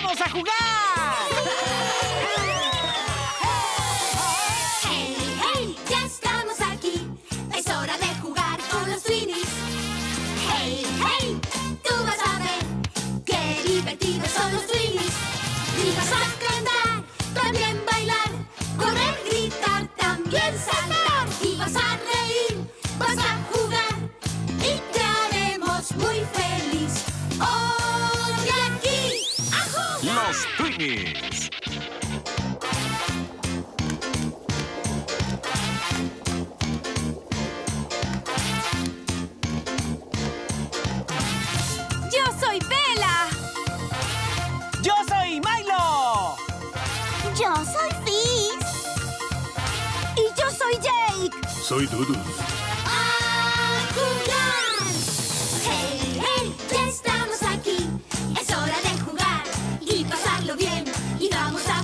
¡Vamos a jugar! ¡Hey, hey! ¡Ya estamos aquí! Es hora de jugar con los Twinnies. ¡Hey, hey! Tú vas a ver qué divertidos son los Twinnies. Y vas a cantar, también bailar, correr, gritar, también saltar. Y vas a reír, vas a jugar y te haremos muy feliz. ¡Hoy aquí a jugar! Los Twinnies. ¡Yo soy Bella! ¡Yo soy Milo! Yo soy Fizz. ¡Y yo soy Jake! Soy Dudu. ¡A jugar! ¡Hey, hey! ¡Ya estamos aquí! Es hora de jugar y pasarlo bien. Y vamos a